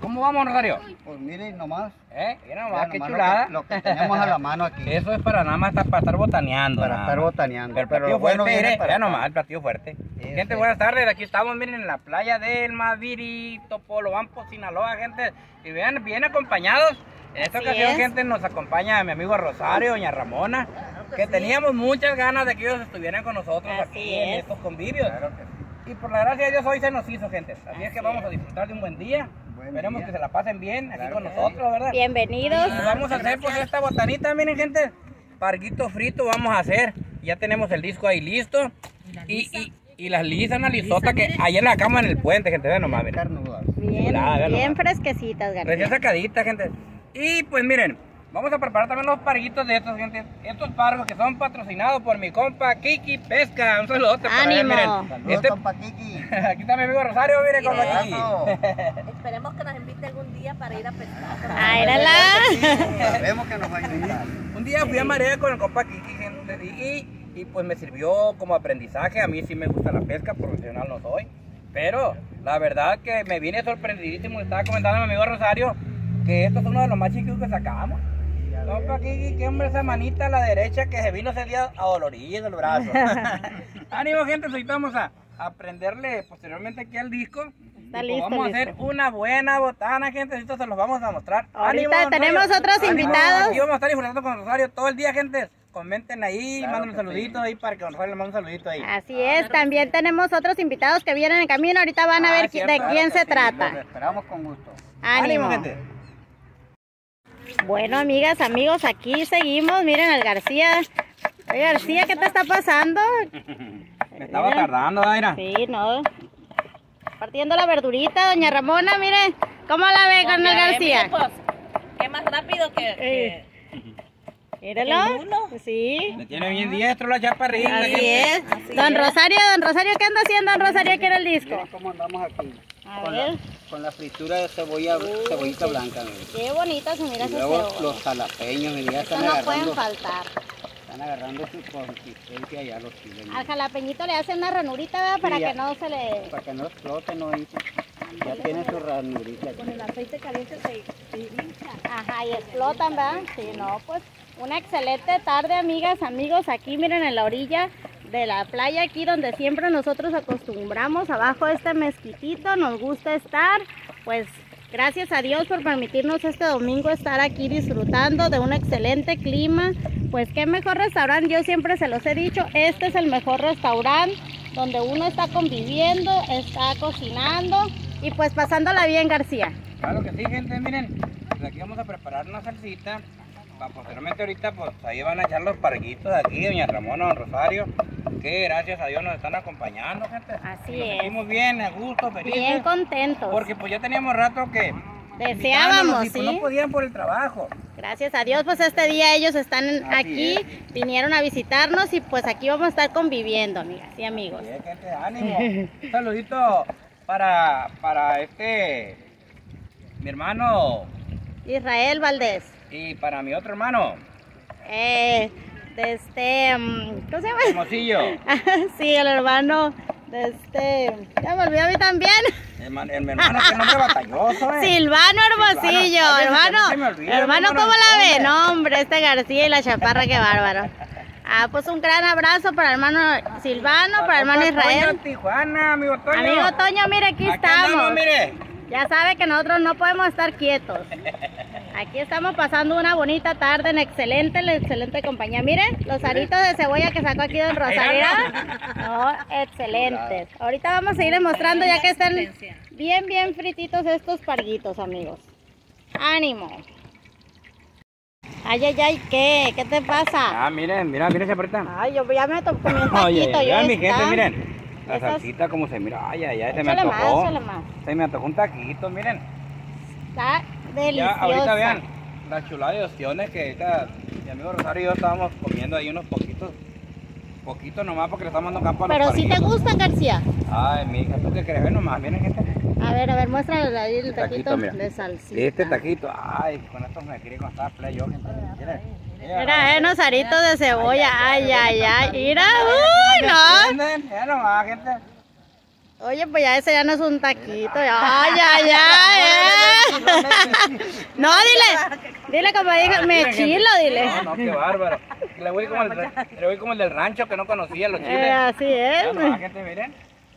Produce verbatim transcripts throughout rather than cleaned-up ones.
¿Cómo vamos, Rosario? Pues miren nomás. ¿Eh? Mira nomás, Ya qué nomás chulada. Lo que, lo que tenemos a la mano aquí. Eso es para nada más estar- para estar botaneando. Para nada estar más. botaneando. Pero el Pero platillo lo bueno fuerte, viene mire, para ya acá. nomás, el platillo fuerte. Sí, Gente, sí. buenas tardes. Aquí estamos, miren, en la playa del Maviri, Topolobampo, Sinaloa, gente. Y vean, bien acompañados. En esta Así ocasión, es. gente, nos acompaña mi amigo Rosario, doña Ramona, que teníamos muchas ganas de que ellos estuvieran con nosotros Así aquí en es. estos convivios. Claro que sí. Y por la gracia de Dios hoy se nos hizo, gente. Así, es que Así vamos es. a disfrutar de un buen día. Buen Esperemos día. que se la pasen bien aquí Claro con que sí. nosotros, ¿verdad? Bienvenidos. Y vamos a hacer pues esta botanita, miren, gente. Parguito frito vamos a hacer. Ya tenemos el disco ahí listo. Y, y, y las lisas, una lisota que ayer la sacamos en el puente, gente. Vean nomás, miren. Carnudas. Bien, Chulada, vean bien nomás. fresquecitas, Recién García. sacadita, gente. Y pues miren, vamos a preparar también los parguitos de estos, gente. Estos pargos que son patrocinados por mi compa Kiki Pesca. Un saludote para él, ¡Ánimo! miren. Saludos, Este, compa Kiki. aquí está mi amigo Rosario, miren compa Kiki. Eso. Esperemos que nos invite algún día para ir a pescar. ¡Ay, la la! Sabemos que nos va a invitar. Un día fui a marea con el compa Kiki, gente, y, y pues me sirvió como aprendizaje. A mí sí me gusta la pesca, profesional no soy. Pero la verdad que me vine sorprendidísimo. Le estaba comentando a mi amigo Rosario que estos son uno de los más chiquitos que sacamos. Compa Kiki, que hombre, esa manita a la derecha que se vino ese día adolorido el brazo. Ánimo, gente, ahorita vamos a aprenderle posteriormente aquí al disco. Está Y, pues, listo, vamos a listo. hacer una buena botana, gente. Ahorita se los vamos a mostrar. Ahorita Ánimo, tenemos Rosario. otros Ánimo. invitados. Aquí vamos a estar disfrutando con Rosario todo el día, gente. Comenten ahí, Claro manden un que saludito sí. ahí para que Rosario le mande un saludito ahí. Así es, también tenemos otros invitados que vienen en camino. Ahorita van a Ah, ver qui- cierto, de claro quién que se sí, Los trata. esperamos con gusto. Ánimo. gente. Bueno, amigas, amigos, aquí seguimos. Miren al García. Oye, García, ¿qué te está pasando? Me estaba tardando, Daira. Sí, no. Partiendo la verdurita, doña Ramona, mire. ¿Cómo la ve con el García? Pues, ¿qué más rápido que...? que- Mírelo. ¿El mulo? Sí. Me tiene bien diestro la chaparrita. Así gente. es. Don Rosario, don Rosario, ¿qué anda haciendo don Rosario aquí en el disco? Miren cómo andamos aquí. A Con ver. la, con la fritura de cebolla, cebollita blanca. miren. Qué bonita se mira Y esa luego cebolla. los jalapeños, miren, ya Estos están no pueden agarrando, faltar. están agarrando su consistencia ya los chiles. Al jalapeñito le hacen una ranurita, ¿verdad? Para Sí, ya. que no se le... Para que no explote, no hizo. Ya tiene su ranurita. Con el aceite caliente se, se hincha. Ajá, y explotan, ¿verdad? Sí, no, pues una excelente tarde, amigas, amigos, aquí miren en la orilla de la playa, aquí donde siempre nosotros acostumbramos, abajo de este mezquitito, nos gusta estar, pues gracias a Dios por permitirnos este domingo estar aquí disfrutando de un excelente clima, pues qué mejor restaurante, yo siempre se los he dicho, este es el mejor restaurante donde uno está conviviendo, está cocinando y pues pasándola bien, García. Claro que sí, gente, miren. Pues aquí vamos a preparar una salsita. Para posteriormente ahorita, pues ahí van a echar los parguitos de aquí, doña Ramona, don Rosario, que gracias a Dios nos están acompañando, gente. Así Nos es. sentimos bien, a gusto, felices. Bien contentos. Porque pues ya teníamos rato que Deseábamos, invitábamos y, pues, ¿sí? no podían por el trabajo. Gracias a Dios, pues este día ellos están Así aquí, es. vinieron a visitarnos y pues aquí vamos a estar conviviendo, amigas y amigos. Bien, gente, ánimo. Un saludito para, para este, mi hermano Israel Valdés, y para mi otro hermano, eh, de este, mm, ¿cómo se llama? Hermosillo. Sí, el hermano de este, ya me olvidó a mí también, El, man- el mi hermano, que nombre batalloso, eh. Silvano Hermosillo, Silvano, ay, hermano, se me olvida, hermano, hermano, ¿cómo la ve? hombre. No, hombre, este García y la chaparra, qué bárbaro. Ah, pues un gran abrazo para el hermano Silvano, para el hermano Compa Toño, Israel. Tijuana, amigo Toño. Amigo Toño, mire, aquí, Aquí estamos. andamos, mire. Ya sabe que nosotros no podemos estar quietos. Aquí estamos pasando una bonita tarde en excelente, en excelente compañía. Miren, los aritos de cebolla que sacó aquí don Rosario. No, excelentes. Ahorita vamos a ir mostrando ya que están bien, bien frititos estos parguitos, amigos. Ánimo. Ay, ay, ay, ¿qué? ¿Qué te pasa? Ah, miren, mira, miren esa puerta. Ay, yo ya me tocó un Oye, taquito. yo vean mi gente, está. miren. La Esas- salsita como se mira. Ay, ay, ay, se me Échale más, antojó. échale más. Se me antojó un taquito, miren. Está Ya, deliciosa. ahorita vean las chuladas de opciones que ahorita mi amigo Rosario y yo estábamos comiendo ahí unos poquitos. Poquitos nomás porque le estamos dando campo a los Pero si te parguitos. gustan, García. Ay, mi hija, ¿tú qué crees? Ve nomás, miren gente. A ver, a ver, muéstrale ahí el Este taquito, taquito, mira. de salsita. Este taquito, ay, con esto me quería contar play yo, gente. Miren. Mira, eh, unos aritos de cebolla. Ay, ay, ay. Mira, uy, no. ¿Entienden? Ya nomás, gente. Oye, pues ya ese ya no es un taquito. Ay, ay, ay. No, dile, dile como dijo, me chilo, dile. No, no, qué bárbaro. Le voy como el, le voy como el del rancho que no conocía los chiles. Eh, así es. Ya no, gente, miren.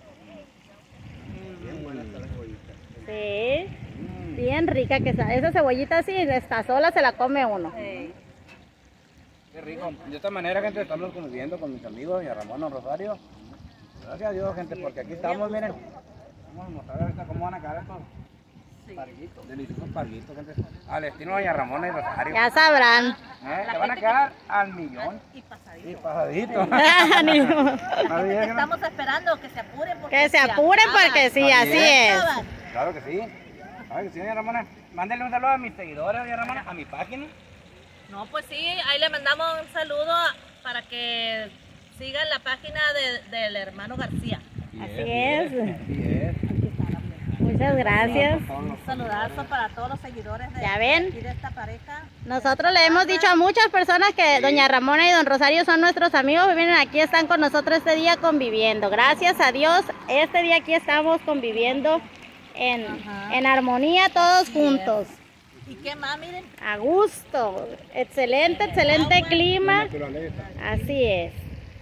Sí, bien rica que esa, esa cebollita así, está sola se la come uno. Sí. Qué rico. De esta manera, gente, estamos conviviendo con mis amigos y a Ramón, a Rosario. Gracias a Dios, gente, porque aquí estamos, miren. Vamos a mostrar ahorita cómo van a quedar estos parguitos, deliciosos parguitos, gente. Al estilo de Ramón y Rosario. Ya sabrán. ¿Eh? Que van a quedar al millón. Y pasadito. Y pasadito. Ánimo. Estamos esperando que se apuren. porque Que se apuren acaban. porque sí, así es. Acaban. Claro que sí. Claro que sí, doña Ramona. Mándenle un saludo a mis seguidores, doña Ramona, a mi página. No, pues sí, ahí le mandamos un saludo para que sigan la página de- del hermano García. Así es. Así es. Muchas gracias. Un saludazo para todos los seguidores de, ¿Ya ven? de aquí de esta pareja. Nosotros le hemos dicho a muchas personas que doña Ramona y don Rosario son nuestros amigos. Vienen aquí, están con nosotros este día conviviendo. Gracias a Dios, este día aquí estamos conviviendo en, Ajá. en armonía todos juntos. ¿Y qué más? Miren, A gusto. Excelente, excelente clima. Así es.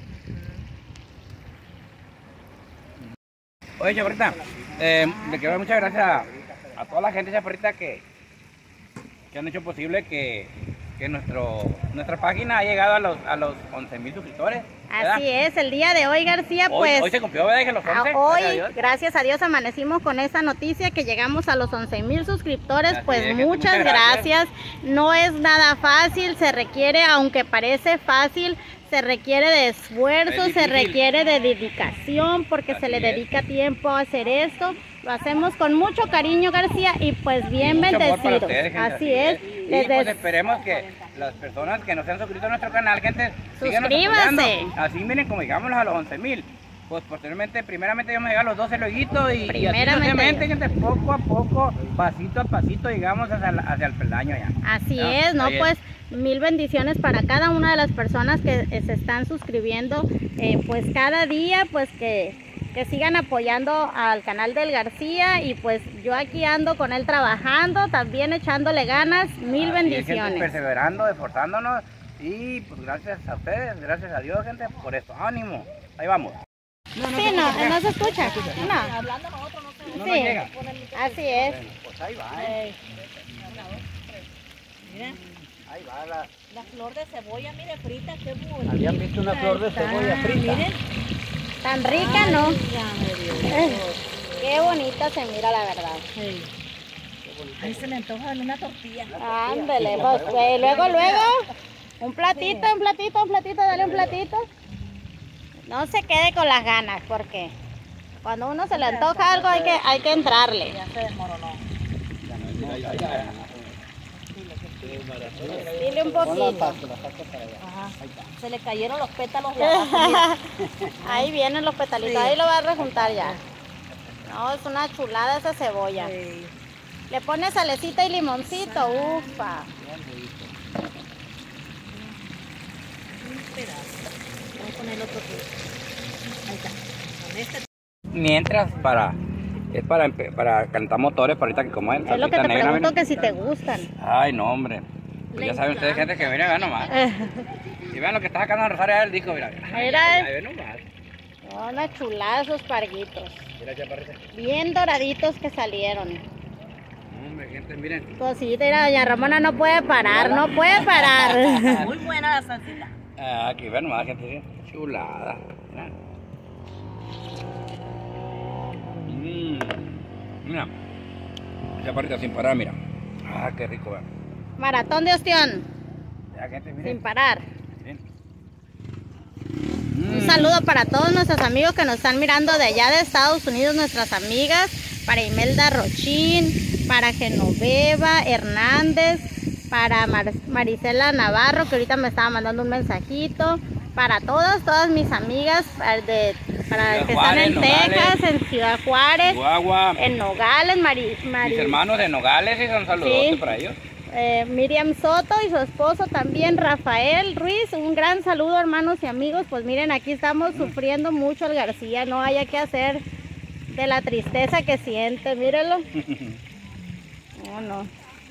Oye, Chaparrita, eh, le quiero dar muchas gracias a, a toda la gente, Chaparrita, que, que han hecho posible que, que nuestro, nuestra página ha llegado a los, a los once mil suscriptores. ¿verdad? Así es, el día de hoy, García, Hoy, pues hoy se cumplió, ¿verdad? Que los a- once. hoy, gracias a Dios. gracias a Dios, amanecimos con esa noticia que llegamos a los once mil suscriptores. Así Pues es, gente, muchas muchas gracias. gracias. No es nada fácil, se requiere, aunque parece fácil, se requiere de esfuerzo, Es se difícil. requiere de dedicación, porque se Así le es. dedica tiempo a hacer esto. Lo hacemos con mucho cariño, García, y pues bien Mucho amor para bendecidos. ustedes, gente, Así es. Y Les pues des- esperemos que las personas que no se han suscrito a nuestro canal, gente, síganos Suscríbanse. apoyando. Así miren, como llegamos a los once mil. Pues posteriormente, primeramente vamos a llegar a los doce lueguitos y, y así Primeramente sucesivamente, Dios. gente, poco a poco, pasito a pasito, llegamos hacia, la- hacia el peldaño ya. Así ¿no? es, ¿no? Ahí es. Pues mil bendiciones para cada una de las personas que eh, se están suscribiendo, eh, pues cada día, pues que, que sigan apoyando al canal del García, y pues yo aquí ando con él trabajando, también echándole ganas, mil Así es, gente, bendiciones. perseverando, esforzándonos y pues gracias a ustedes, gracias a Dios, gente, por esto. Ánimo, ahí vamos. Sí, no, no se escucha, no, hablando nosotros no sé. No sí, nos llega. así es. Bueno, pues ahí va, ¿eh? Eh, Miren, Ahí va la... la flor de cebolla, mire, frita, qué bonita. ¿Habían visto una flor de está, cebolla frita? Miren. Tan rica, ¿no? Válgame Dios. Eh, Qué bonita se mira, la verdad. Sí. Ahí se me antoja en una tortilla. Ándale, pues, eh, luego, luego, un platito, un platito, un platito, dale un platito. No se quede con las ganas, porque cuando uno se le antoja algo hay que, hay que entrarle. Ya se desmoronó. Dile un poquito. Ajá. Se le cayeron los pétalos de abajo. mira. Ahí vienen los petalitos, Sí. ahí lo va a rejuntar ya. No, es una chulada esa cebolla. Sí. Le pones salecita y limoncito, ufa. Un pedazo. Vamos a poner el otro pedazo. Ahí está. Con este. Mientras para es para empe- para calentar motores para ahorita que como es Es lo que te pregunto, que si te gustan. Ay, no, hombre. Pues ya saben ustedes, gente, que miren, vean nomás. Y vean lo que está sacando Rosario del disco, mira. Ay, Mira. ay, ay, ven nomás. No, una chulada esos parguitos. Mira, chaparrita. Bien doraditos que salieron. Hombre, gente, miren. Cosita, mira, doña Ramona no puede parar, no puede parar. Muy buena la salsita. Ah, aquí vean nomás, gente. Chulada. Mmm. Mira. Chaparrita sin parar, mira. Ah, qué rico, vean. Maratón de ostión, Ya, gente, sin miren. parar. Miren. Un Mm. saludo para todos nuestros amigos que nos están mirando de allá de Estados Unidos, nuestras amigas, para Imelda Rochín, para Genoveva Hernández, para Mar- Marisela Navarro, que ahorita me estaba mandando un mensajito, para todas, todas mis amigas, para, de, para Ciudad que Juárez, están en Nogales. Texas, en Ciudad Juárez, Chihuahua. en Nogales, Mari, Mari- Mis hermanos de Nogales, y son saludos Sí. para ellos. eh, Miriam Soto y su esposo también, Rafael Ruiz. Un gran saludo, hermanos y amigos. Pues miren, aquí estamos sufriendo mucho el García, no haya que hacer de la tristeza que siente, mírenlo. No, no.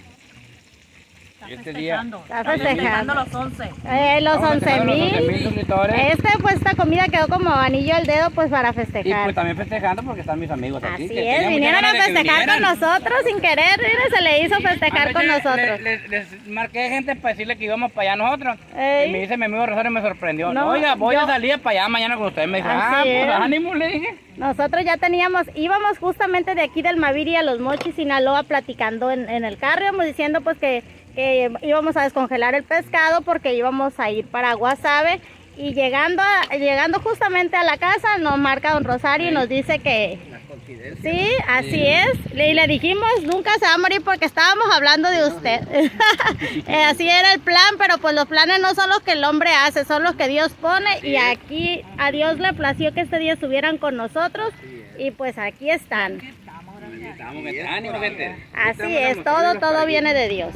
Y este día Está Festejando festejando. los once. Eh, los Estamos once festejando los mil. once mil suscriptores. Este, pues esta comida quedó como anillo al dedo, pues para Y festejar. pues también festejando porque están mis amigos aquí. Así que es, tenía muchas vinieron a ganas de que festejar con vinieran. nosotros sin querer, mira, se le hizo festejar con Anoche nosotros. le- le- Les, marqué gente para decirle que íbamos para allá nosotros. Ey. Y me dice mi amigo Rosario, me sorprendió. No, Oiga, voy yo- a salir para allá mañana con ustedes. Me dice, Así ah, es. pues ánimo, le dije. Nosotros ya teníamos, íbamos justamente de aquí del Maviri a Los Mochis, Sinaloa, platicando en, en el carro, íbamos diciendo pues que, que íbamos a descongelar el pescado porque íbamos a ir para Guasave. Y llegando, a- llegando justamente a la casa nos marca don Rosario y nos dice que sí, así es. Le- Y le dijimos, nunca se va a morir porque estábamos hablando de usted. Eh, así era el plan, pero pues los planes no son los que el hombre hace, son los que Dios pone. Y aquí a Dios le plació que este día estuvieran con nosotros. Y pues aquí están. Estamos, ánimo, gente. Así es, todo, todo viene de Dios.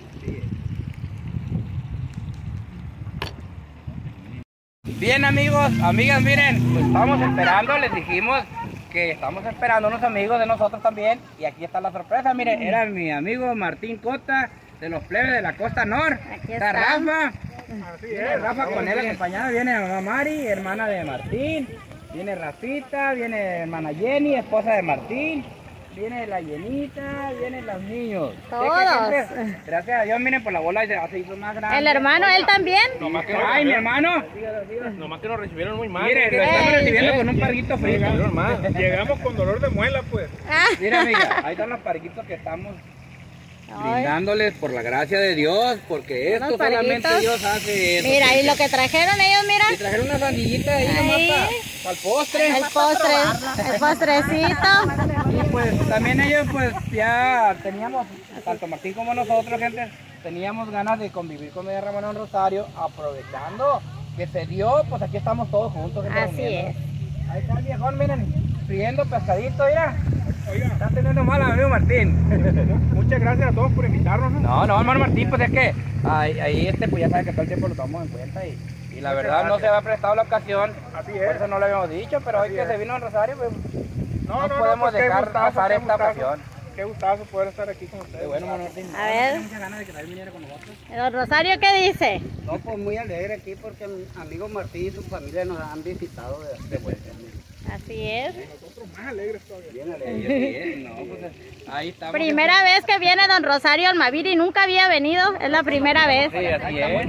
Bien, amigos, amigas, miren, pues estamos esperando, les dijimos que estamos esperando unos amigos de nosotros también. Y aquí está la sorpresa, miren, era mi amigo Martín Cota, de los plebes de la Costa Norte. Aquí Está están. Rafa. Viene Rafa con él acompañada, viene mamá Mari, hermana de Martín. Viene Rafita, viene hermana Jenny, esposa de Martín. Viene la Llenita, vienen los niños. Todos. Sí, que gente, gracias a Dios, miren, por la bola se hizo más grande. El hermano, él también. Ay, mi hermano. Nomás que nos recibieron muy mal. Mire, lo estamos Ey. recibiendo con un parguito frito. Recibieron mal. Llegamos con dolor de muela, pues. Ah, Mira, amiga, ahí están los parguitos que estamos ay. brindándoles por la gracia de Dios, porque esto Unos solamente parguitos. Dios hace eso. Mira, y gente. lo que trajeron ellos, Y mira. trajeron una sandillita ahí Ahí. nomás para el postre. El postre, el postrecito. Y pues también ellos pues ya teníamos, tanto Martín como nosotros, gente, teníamos ganas de convivir con Doña Ramona en Rosario, aprovechando que se dio, pues aquí estamos todos juntos. gente, Así reuniéndonos. Ahí está el viejón, miren, friendo pescadito, mira. Oiga, está teniendo mal a amigo Martín. Muchas gracias a todos por invitarnos. ¿no? No, no, hermano Martín, pues es que ahí, ahí este, pues ya sabe que todo el tiempo lo tomamos en cuenta y, y la verdad no se había prestado la ocasión. Así Por es. eso no lo habíamos dicho, pero hoy Así que es. se vino en Rosario, pues No, no no, podemos no, pues qué dejar gustazo, pasar qué esta gustazo. ocasión. Qué gustazo poder estar aquí con ustedes. Qué bueno, hermano Martín. A ver. Tenía muchas ganas de que también viniera con nosotros. Don Rosario, ¿qué dice? No, pues muy alegre aquí porque mi amigo Martín y su familia nos han visitado de, de vuelta. Así es. Nosotros más alegres todavía. Bien Sí, alegre. sí, no, pues ahí estamos. Primera vez que viene don Rosario al Maviri, nunca había venido, es la primera vez. Sí, así es.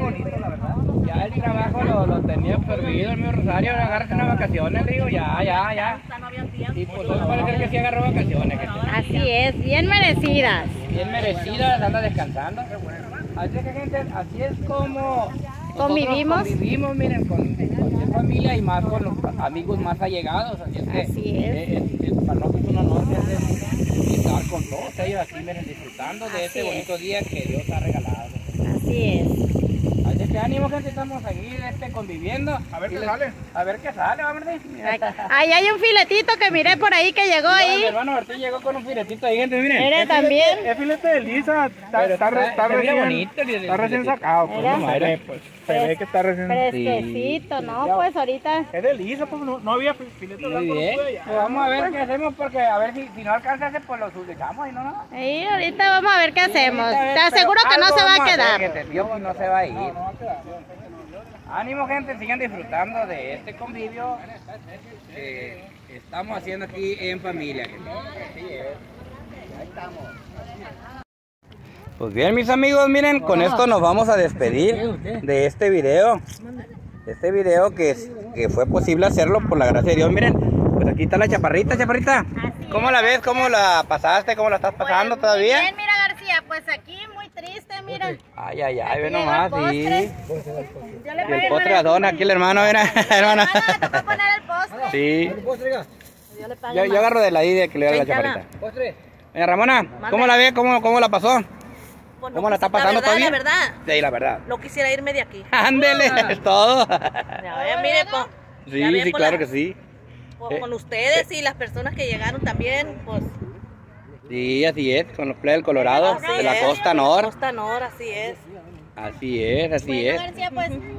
Ya el trabajo lo, lo tenía absorbido el mío Rosario, ahora agárrate unas vacaciones, le digo, ya, ya, ya. Ya no había tiempo. Y pues hoy parece que sí agarró vacaciones, gente. Así es, bien merecidas. Bien merecidas, anda descansando. Así es que, gente, así es como nosotros Convivimos. convivimos, miren, con cualquier familia y más con los amigos más allegados. Así es que Así es. eh, eh, eh, para nosotros es un honor gente, estar con todos ellos aquí, miren, disfrutando de este Así es. bonito día que Dios ha regalado. Así es. Así es que ánimo, gente, estamos aquí este, conviviendo. A ver Y qué les- sale. A ver qué sale, vamos a ver. Ahí hay un filetito que miré por ahí que llegó Mi ahí. hermano Martín llegó con un filetito ahí, gente, miren. Mire también. Es filete de lisa. Está, Pero está, está- está se mira recién, bonito el- el está recién filetito. sacado. Pues, Mira. no, se ve, pues, se ve que está recién. Fresquecito, ¿no? Pues ahorita. Es de lisa, pues no, no había filete Muy blanco. bien. No pude allá. Pues vamos a ver qué hacemos porque a ver si, si no alcanza ese pues lo dejamos y no, no. Ahí ahorita vamos a ver qué hacemos. Ahorita a ver, Te pero aseguro que no algo se va a vamos hacer, quedar. gente, el Dios no se va a ir. No, no va a quedar. Ánimo, gente, sigan disfrutando de este convivio que estamos haciendo aquí en familia, gente. Pues bien, mis amigos, miren, con esto nos vamos a despedir de este video. Este video que, es- que fue posible hacerlo por la gracia de Dios. Miren, pues aquí está la chaparrita, chaparrita. ¿Cómo la ves? ¿Cómo la pasaste? ¿Cómo la estás pasando Pues, todavía? muy Bien, mira García, pues aquí muy triste, mira. Ay, ay, ay, ve Llegó el nomás, postre. sí. Yo le Y el pagué postre el adona aquí el hermano, mira, hermano. hermano, le tocó poner el postre. Sí. Yo le pagué Yo, yo más. agarro de la idea que le da la Veintana. chaparrita. Doña Ramona, ¿cómo la ve? ¿Cómo, cómo la pasó? Pues ¿Cómo no la está quisi- pasando la verdad, todavía? La verdad, Sí, la verdad. no quisiera irme de aquí. Ándele, es todo. Ya ven, mire, po- Sí, ya ven sí, por claro la- que sí. po- Eh, con ustedes y las personas que llegaron también, pues. Sí, así es, con los plebes del Colorado, así de la es. costa norte. Costa Nor, así es. Así es, así Bueno, es. García, pues da-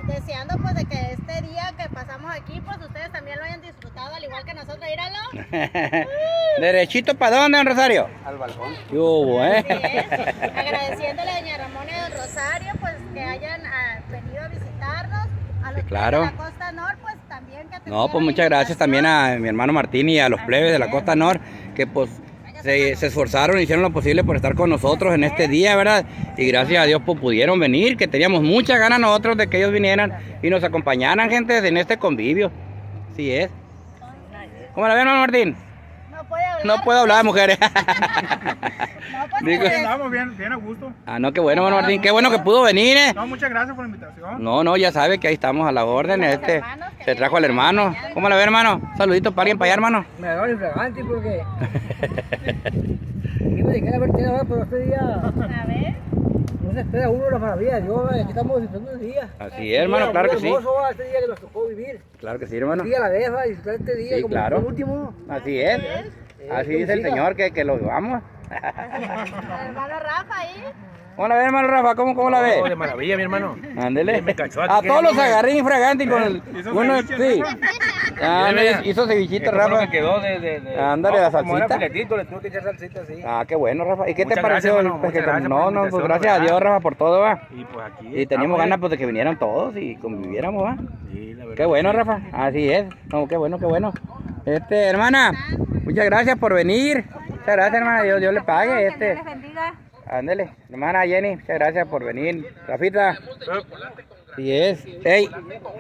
deseando pues de que este día que pasamos aquí, pues ustedes también lo hayan disfrutado al igual que nosotros, íralo. ¿Derechito para dónde, don Rosario? Al balcón. ¿Qué hubo, eh? Así es. Agradeciéndole a doña Ramona y a don Rosario, pues que hayan ah, venido a visitarnos. A los Sí, claro. de la Costa Nor, pues también que No, atendieron pues la muchas gracias también invitación. a mi hermano Martín y a los plebes de la Costa Nor, que pues se, se esforzaron, hicieron lo posible por estar con nosotros en este día, ¿verdad? Y gracias a Dios pues pudieron venir, que teníamos muchas ganas nosotros de que ellos vinieran y nos acompañaran, gente, en este convivio. Así es. ¿Cómo la ven, hermano Martín? No puede hablar. No puedo hablar, mujeres. No, pues, Digo- pues, Andamos bien, bien a gusto. Ah, no, qué bueno, hermano Martín, qué bueno que pudo venir, ¿eh? No, muchas gracias por la invitación. No, no, ya sabe que ahí estamos a la orden, este, se trajo al hermano. ¿Cómo la ve, hermano? Un saludito para alguien para allá, hermano. Me da infragante porque iba a llegar a ver qué ahora, pero este día a ver. no se espera uno la maravilla de Dios, aquí estamos disfrutando el día. Así es, hermano, claro que sí. Hermoso este día que nos tocó vivir. Claro que sí, hermano. Día la deja, disfrutar este día Sí, como claro. el último. Así es. Así dice el Señor que, que lo vivamos. El hermano Rafa ahí. ¿Cómo la ve, hermano Rafa? ¿Cómo, cómo la ve? Oh, de maravilla, mi hermano. Ándele. Me cachó aquí, A que todos no los me- agarré infragantes con el... Hizo Uno, ceviche, sí. Ándale, hizo cevichito, Rafa. quedó de, de, de... Ándale, la Como era salsita. filetito, le tuve que echar salsita así. Ah, qué bueno, Rafa. ¿Y qué te Muchas pareció? gracias, el hermano, pesquetón? muchas gracias No, por la no, pues invitación, gracias a ¿verdad? Dios, Rafa, por todo, va. Y pues aquí Y teníamos estamos, ganas pues de que vinieran todos y conviviéramos, va. Sí, la verdad. Qué bueno, Rafa. Así es. No, qué bueno, qué bueno. Este, hermana, muchas gracias por venir. Muchas gracias, hermana. Dios, Dios le pague. Este, bendiga. ándale, hermana Jenny, muchas gracias por venir. Rafita. Así es. Ey.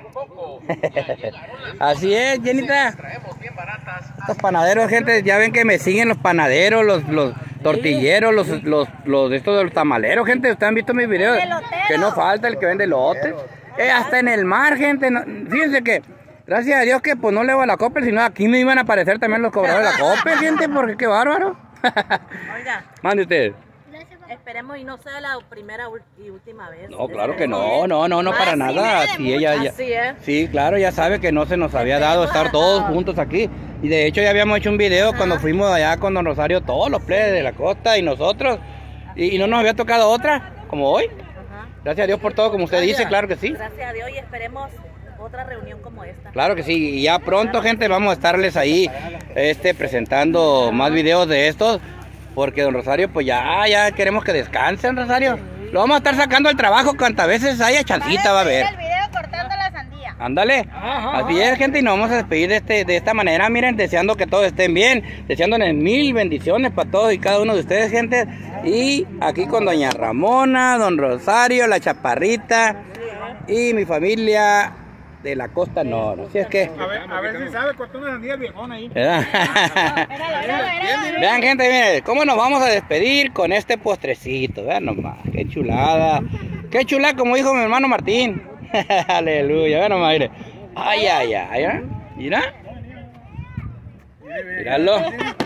Así es, Jenita. Los panaderos, gente, ya ven que me siguen los panaderos, los, los tortilleros, los, los, los de estos de los tamaleros, gente. Ustedes han visto mis videos. Que no falta el que vende elotes. Eh, hasta en el mar, gente. No, fíjense que, gracias a Dios que pues no le voy a la Coppel, sino aquí me iban a aparecer también los cobradores de la Coppel, gente, porque qué bárbaro. Oiga, Mande usted. esperemos y no sea la primera ul- y última vez. No, claro que no, no, no, no para Así nada. es, Sí, ella, ya, así es. sí, claro, ya sabe que no se nos había dado estar todos juntos aquí. Y de hecho ya habíamos hecho un video cuando fuimos allá con don Rosario, todos los plebes de la costa y nosotros. Y, y no nos había tocado otra, como hoy. Ajá. Gracias a Dios por todo, como usted dice, claro que sí. Gracias a Dios y esperemos otra reunión como esta. Claro que sí, y ya pronto, gente, vamos a estarles ahí este, presentando más videos de estos. Porque don Rosario, pues ya, ya queremos que descansen, Rosario. Lo vamos a estar sacando al trabajo cuantas veces haya chancita, va a ver. el video cortando la sandía. Ándale, así es, gente, y nos vamos a despedir de, este, de esta manera, miren, deseando que todos estén bien, deseándoles mil bendiciones para todos y cada uno de ustedes, gente. Y aquí con doña Ramona, don Rosario, la Chaparrita y mi familia de la Costa Norte. Así es que... A ver, a ver si sabe, cortó una sandía el viejón ahí. ¿verdad? Míralo, míralo, míralo. Vean, gente, miren, cómo nos vamos a despedir con este postrecito. Vean nomás, qué chulada. Qué chulada, como dijo mi hermano Martín. Aleluya, vean nomás, mire. Ay, ay, ay, ¿eh? Mira. Míralo.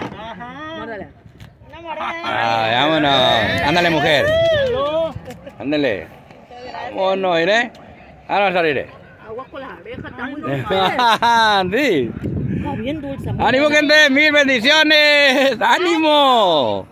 Una mordida. Ay, vámonos. Ándale, mujer. Ándale. Vámonos, mire. Vámonos a salir. Agua con las abejas, está muy dulce. Sí. Está bien dulce. muy ¡Ánimo, gente! ¡Mil bendiciones! ¡Ánimo!